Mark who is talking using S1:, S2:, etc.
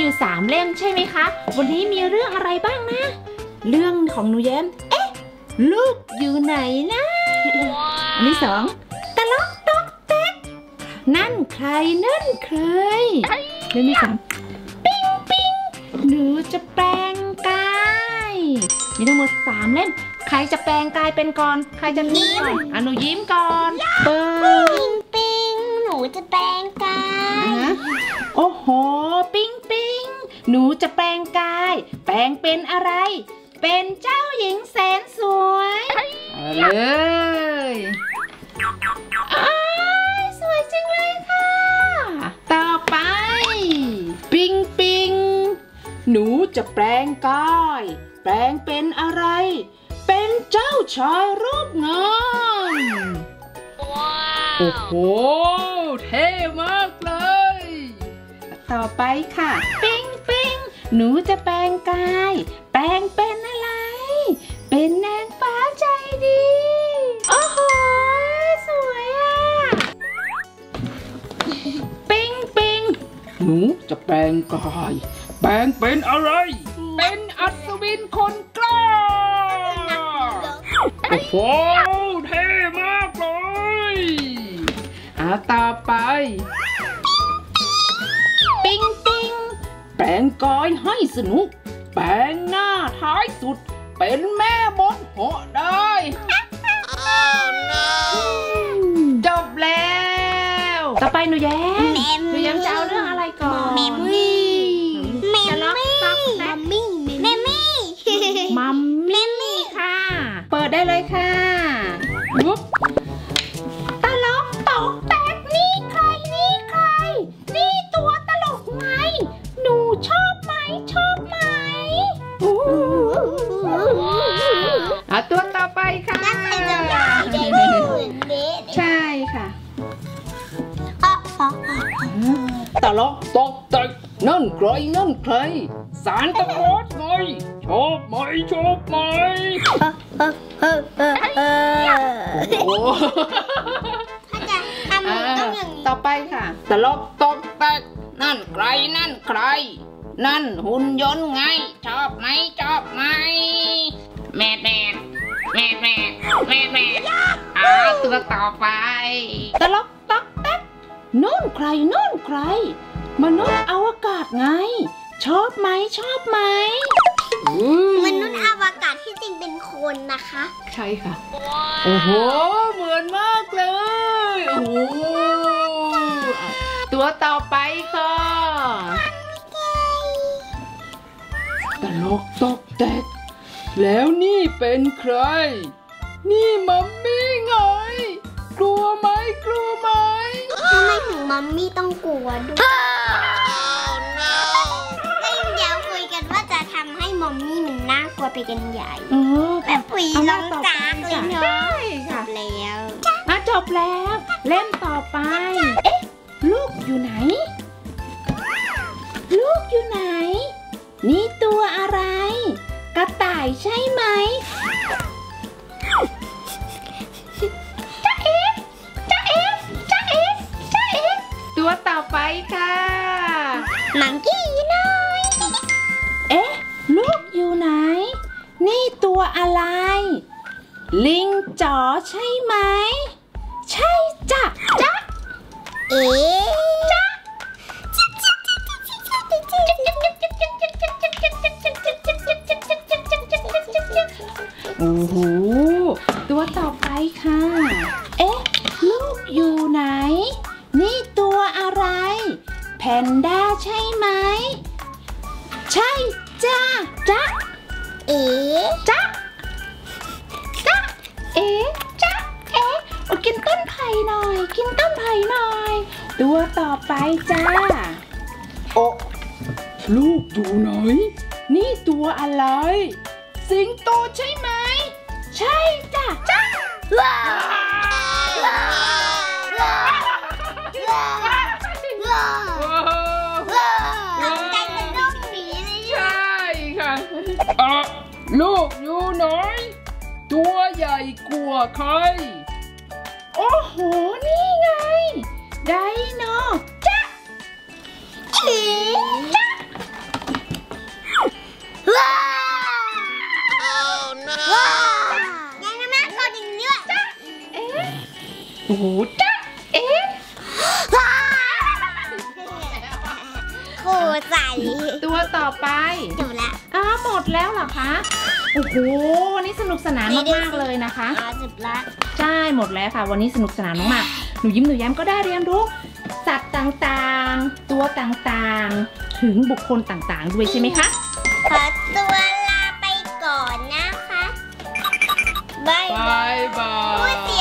S1: อยู่3 เล่มใช่ไหมคะวันนี้มีเรื่องอะไรบ้างนะเรื่องของหนูแย้มลูกอยู่ไหนนะอันที่2ตะล็อกต๊อกแต๊กนั่นใครนั่นใครเรื่องที่3ปิ๊งปิ๊งหนูจะแปลงกายมีทั้งหมด3 เล่มใครจะแปลงกายเป็นก่อนใครจะยิ้มก่อนหนูยิ้มก่อน
S2: ปิ๊งปิ๊งหนูจะแปลงกาย
S1: โอ้โหปิ๊งปิ๊งหนูจะแปลงกายแปลงเป็นอะไรเป็นเจ้าหญิงแสนสวยเลยสวยจังเลยค่ะต่อไปปิ๊งปิ๊งหนูจะแปลงกายแปลงเป็นอะไรเป็นเจ้าชายรูปงามโอ้โหเท่มากเลยต่อไปค่ะปิ๊งปิ๊งหนูจะแปลงกายแปลงเป็นอะไรเป็นนางฟ้าใจดีโอ้โหสวยอ่ะปิ๊งปิ๊งหนูจะแปลงกายแปลงเป็นอะไรเป็นอัศวินคนกล้าโอ้โหเท่มากเลยต่อไปปิ๊งปิ๊งแปลงกายให้สนุกแปลงหน้าท้ายสุดเป็นแม่มดเหาะได้จบแล้วต่อไปหนูแย้มจะเอาเรื่องอะไรก่อนมัมมี่ค่ะเปิดได้เลยค่ะตลกตกแตกนี่ใครนี่ตัวตลกไหมหนูชอบไหมตัวต่อไปค่ะใช่ค่ะตลกตกแตกนั่นใครสารตะโกนไงชอบไหมต่อไปค่ะตลกตกแตกนั่นใครนั่นหุ่นยนต์ไงชอบไหมแม่ตัวต่อไปตลกตกแตกนู่นใครมนุษย์อวกาศไงชอบไหม
S2: มนุษย์อวกาศที่จริงเป็นคนนะคะ
S1: ใช่ค่ะโอ้โหเหมือนมากเลยโอ้โหตัวต่อไปค่ะตลกตกแตกแล้วนี่เป็นใครนี่มัมมี่ไงกลัวไหม
S2: ทำไมถึงมัมมี่ต้องกลัวด้วยเดี๋ยวคุยกันว่าจะทำให้มัมมี่มันน่ากลัวไปกันใหญ่แบบปุ๋ยลงจากเลยเนาะจบแล้วเล่มต่อไปลูกอยู่ไหนนี่ตัวอะไรกระต่ายใช่ไหมตัวต่อไปค่ะมังกี้น้อยลูกอยู่ไหนนี่ตัวอะไรลิงจ๋อใช่ไหมใช่จ้ะจ๊ะโอ้โหตัวต่อไปค่ะลูกอยู่ไหนนี่ตัวอะไรแพนด้าใช่ไหมใช่จ้ะจ๊ะจ๊ะกินต้นไผ่หน่อยตัวต่อไปจ้าลูกอยู่ไหนนี่ตัวอะไรสิงโตใช่ไหมใช่จ้ะจ๊ะลูกอยู่ไหนตัวใหญ่กว่าใครโอ้โหนี่ไงไดโนจ๊ะจ๊ะ
S1: โอ้โหจ๊ะเอ๊ะ
S3: ครูใส่
S1: ตัวต่อไป
S3: จบละ
S1: หมดแล้วเหรอคะโอ้โหวันนี้สนุกสนานมากๆเลยนะคะ
S3: จบละ
S1: ใช่หมดแล้วค่ะวันนี้สนุกสนานมากๆหนูยิ้มหนูแย้มก็ได้เรียนรู้สัตว์ต่างๆตัวต่างๆถึงบุคคลต่างๆด้วยใช่ไหมคะ
S3: ขอตัวลาไปก่อนนะคะบายบาย
S1: บา
S3: พูด
S1: ย
S3: สิ